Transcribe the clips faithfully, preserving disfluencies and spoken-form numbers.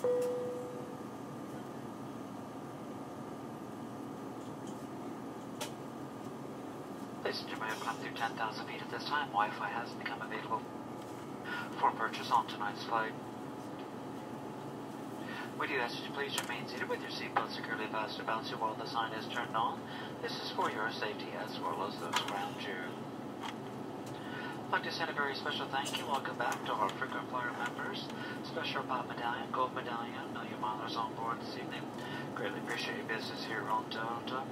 Ladies and gentlemen, we have come through ten thousand feet at this time. Wi-Fi has become available for purchase on tonight's flight. We do ask that you please remain seated with your seatbelt securely fastened about you while the sign is turned on. This is for your safety as well as those around you. I'd like to send a very special thank you. Welcome back to our frequent flyer members. Special Pop Medallion, Gold Medallion, Million Milers on board this evening. Greatly appreciate your business here on Toronto.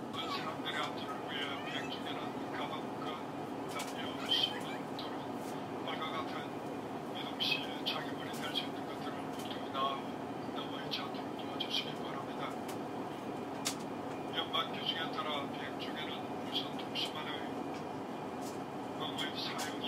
연방 규칙에 따라 비행 중에는 무선 통신망의 광고입 사용